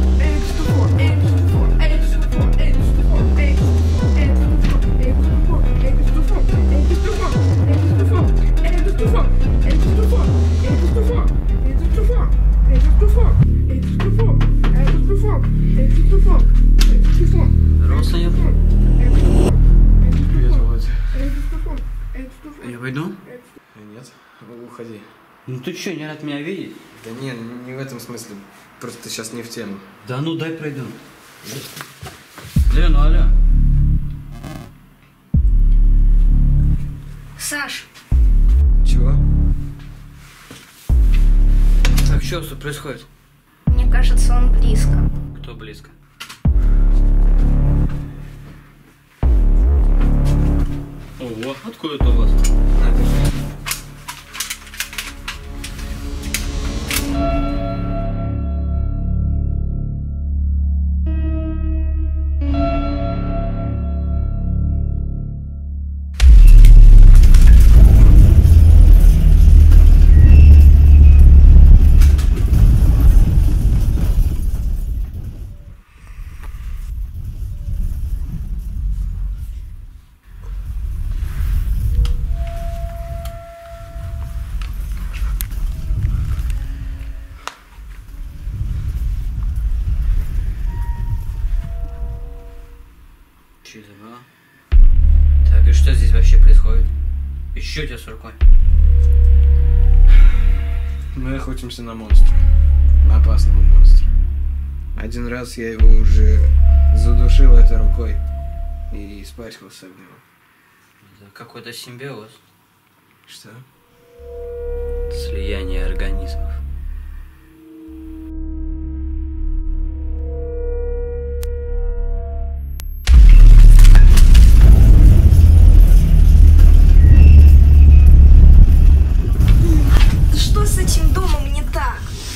Здорово, Саня. Привет, Володя. Я пойду? Нет, уходи. Ну ты что, не рад меня видеть? Да не в этом смысле. Просто ты сейчас не в тему. Да ну дай пройду. Лена, алло. Саш, Чего? Так, что тут происходит? мне кажется, он близко. Кто близко? Ого, откуда это у вас? Надо же. Че это было? Так, и что здесь вообще происходит? И что у тебя с рукой? Мы охотимся на монстра. На опасного монстра. Один раз я его уже задушил этой рукой и испачкался об него. Это какой-то симбиоз. Что? Слияние организмов. Что с этим домом не так?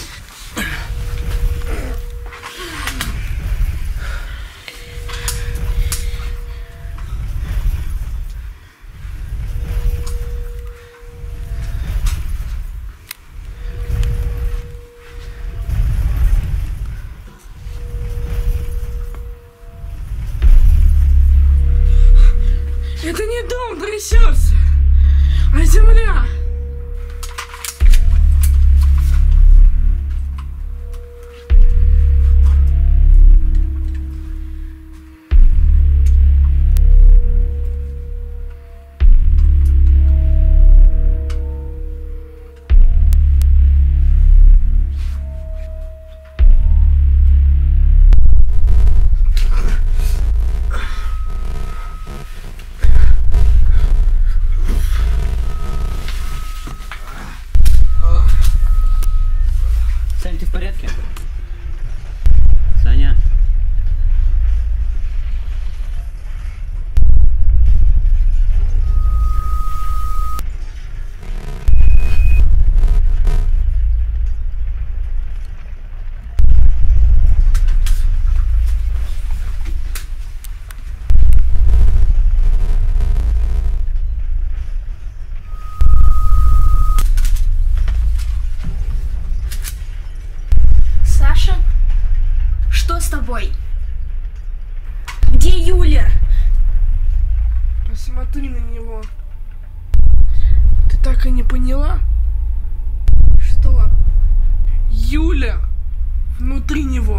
Это не дом трясется, а земля. Смотри на него. Ты так и не поняла? Что? Юля внутри него.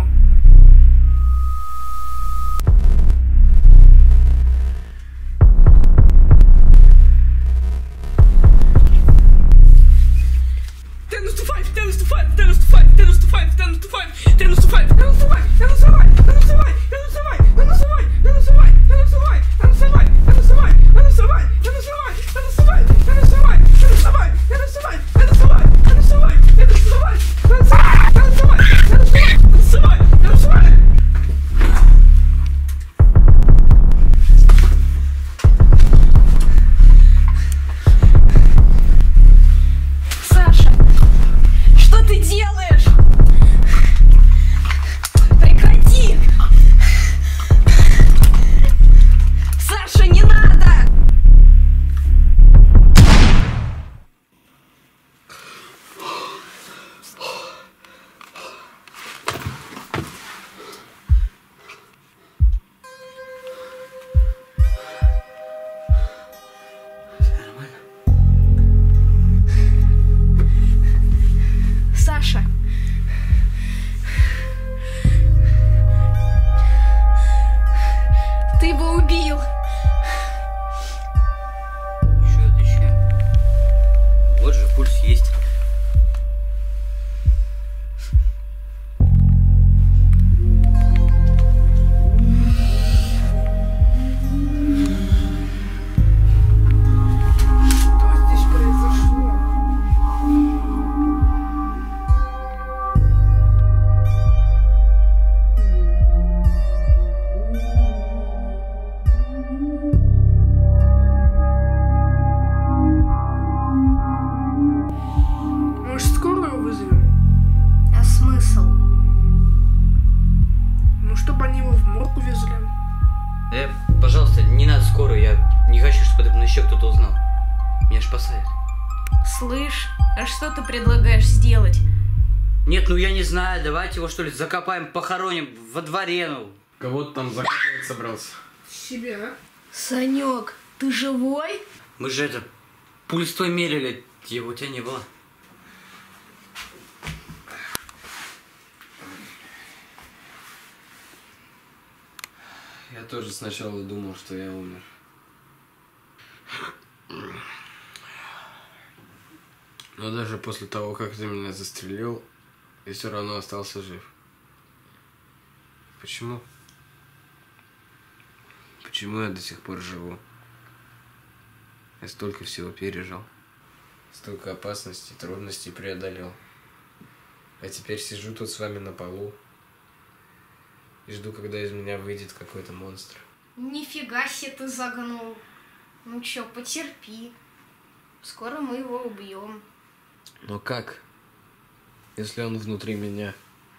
Саша. Ты его убил. Еще. Вот же пульс есть. Что здесь произошло? Может, скорую вызовем? А смысл? Ну, чтобы они его в морг увезли. Пожалуйста, не надо скорую, я не хочу, чтобы это еще кто-то узнал. Меня ж посадят. Слышь, а что ты предлагаешь сделать? Нет, ну я не знаю, давайте его что ли закопаем, похороним во дворе, ну. Кого ты там закапывать собрался? Себя? Санек, ты живой? Мы же это, пульс твой мерили, его у тебя не было. Я тоже сначала думал, что я умер. Но даже после того, как ты меня застрелил, я все равно остался жив. Почему? Почему я до сих пор живу? Я столько всего пережил. Столько опасностей, трудностей преодолел. А теперь сижу тут с вами на полу и жду, когда из меня выйдет какой-то монстр. Нифига себе ты загнул. Ну чё, потерпи. Скоро мы его убьем. Но как? Если он внутри меня?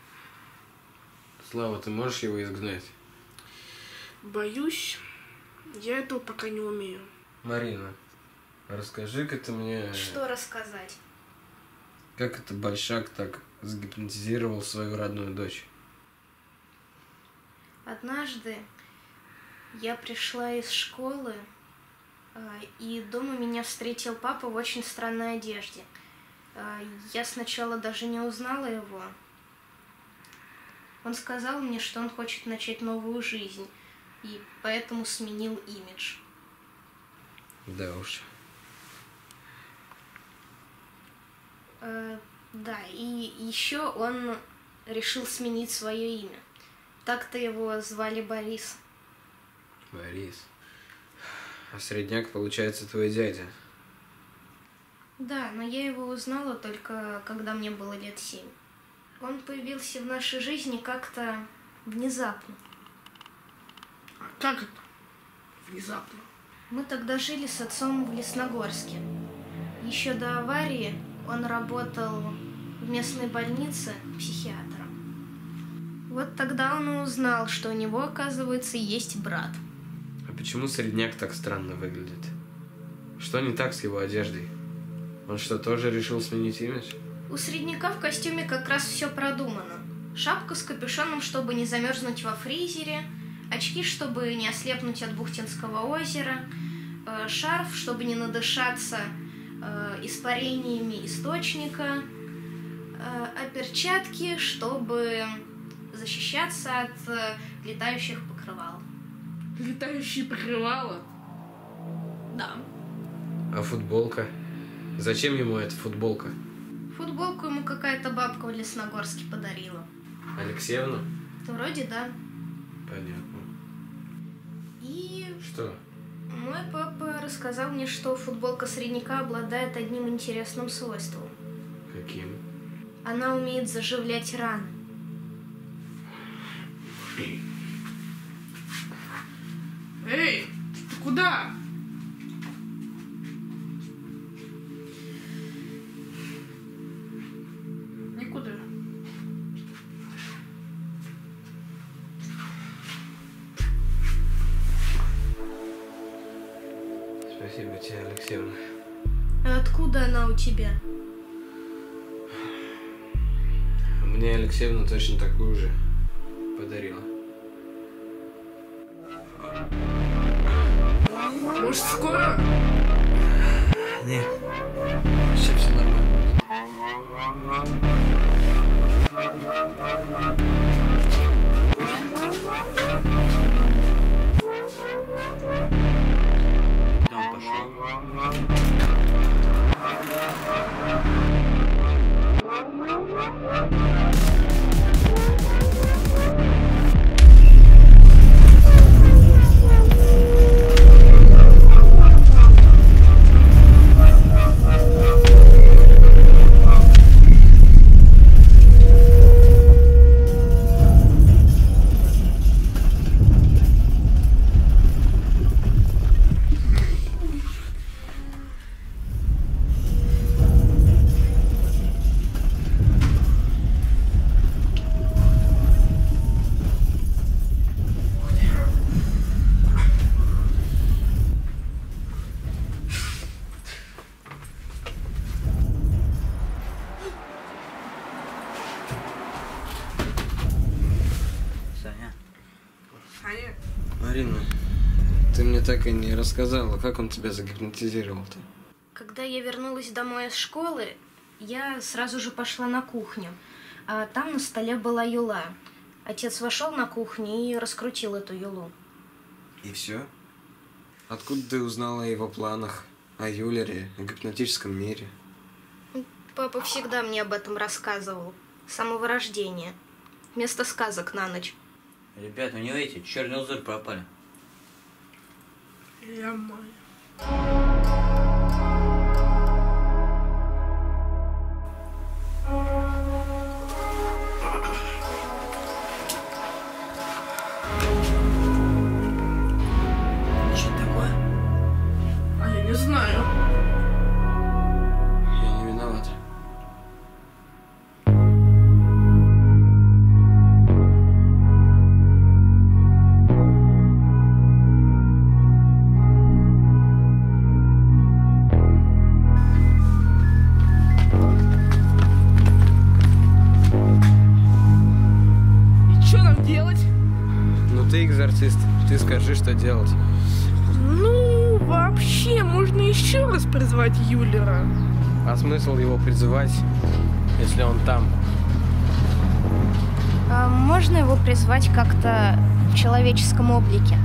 Слава, ты можешь его изгнать? Боюсь, я этого пока не умею. Марина, расскажи-ка ты мне, Что рассказать? как это Большак так загипнотизировал свою родную дочь? Однажды я пришла из школы, и дома меня встретил папа в очень странной одежде. Я сначала даже не узнала его. Он сказал мне, что он хочет начать новую жизнь, и поэтому сменил имидж. Да уж. Да, и еще он решил сменить свое имя. Так-то его звали Борис. Борис. А Средняк, получается, твой дядя. Да, но я его узнала только когда мне было лет 7. Он появился в нашей жизни как-то внезапно. А как это? Внезапно. Мы тогда жили с отцом в Лесногорске. Еще до аварии он работал в местной больнице психиатром. Вот тогда он и узнал, что у него, оказывается, есть брат. А почему Средняк так странно выглядит? Что не так с его одеждой? Он что, тоже решил сменить имидж? У Средняка в костюме как раз все продумано. Шапка с капюшоном, чтобы не замерзнуть во фризере, очки, чтобы не ослепнуть от Бухтинского озера, шарф, чтобы не надышаться испарениями источника, а перчатки, чтобы защищаться от летающих покрывал. Летающие покрывала? Да. А футболка? Зачем ему эта футболка? Футболку ему какая-то бабка в Лесногорске подарила. Алексеевна? Вроде да. Понятно. И Что? мой папа рассказал мне, что футболка средняка обладает одним интересным свойством. Каким? Она умеет заживлять раны. Эй, ты куда? Никуда. Спасибо тебе, Алексеевна. А откуда она у тебя? Мне Алексеевна точно такую же подарила. Может, скоро? Нет. Сейчас все нормально. Куда он пошел? Саня. Саня? Марина, ты мне так и не рассказала, как он тебя загипнотизировал-то. Когда я вернулась домой из школы, я сразу же пошла на кухню. А там на столе была юла. Отец вошел на кухню и раскрутил эту юлу. И все? Откуда ты узнала о его планах, о Юлере, о гипнотическом мире? Папа всегда мне об этом рассказывал. С самого рождения. Вместо сказок на ночь. Ребят, у него эти черный узор пропали. Я мой. Что такое? А я не знаю. Я не виноват. И что нам делать? Ну ты экзорцист, ты скажи, что делать. Ну, вообще, можно еще раз призвать Юлера. А смысл его призывать, если он там? А можно его призвать как-то в человеческом облике?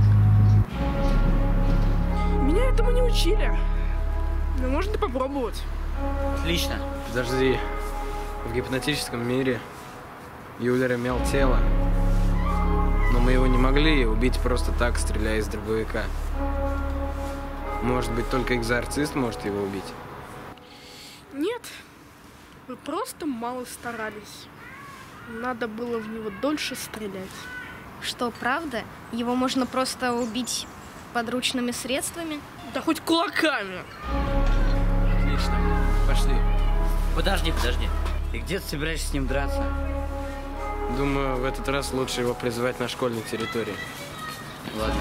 Меня этому не учили. Но можно попробовать. Отлично. Подожди, в гипнотическом мире Юлер имел тело, но мы его не могли убить просто так, стреляя из дробовика. Может быть, только экзорцист может его убить? Нет, вы просто мало старались. Надо было в него дольше стрелять. Что, правда? Его можно просто убить подручными средствами? Да хоть кулаками. Отлично, пошли. Подожди. Ты где ты собираешься с ним драться? Думаю, в этот раз лучше его призывать на школьной территории. Ладно.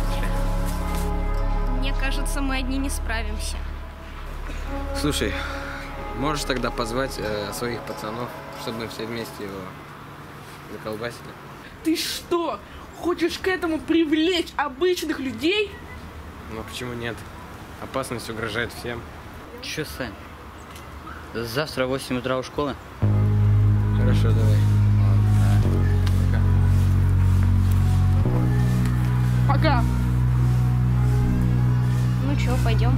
Мне кажется, мы одни не справимся. Слушай, можешь тогда позвать своих пацанов, чтобы мы все вместе его заколбасили? Ты что, хочешь к этому привлечь обычных людей? Ну почему нет? Опасность угрожает всем. Чё, Сань? Завтра в 8 утра у школы? Хорошо, давай. Пока. Ну чё, пойдем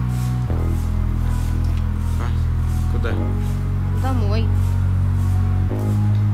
Куда? домой.